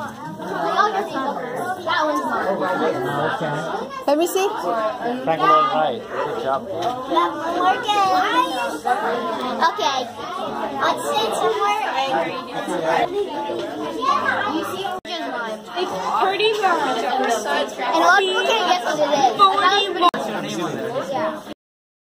That one's mine. Okay. Let me see. Second one right. Good job. Okay. Let's sit somewhere. You see mine. It's pretty much. And look, okay, guess what it is. 41. Yeah.